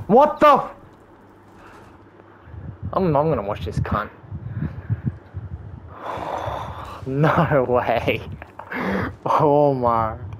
What the? I'm gonna watch this cunt. No way. Oh my.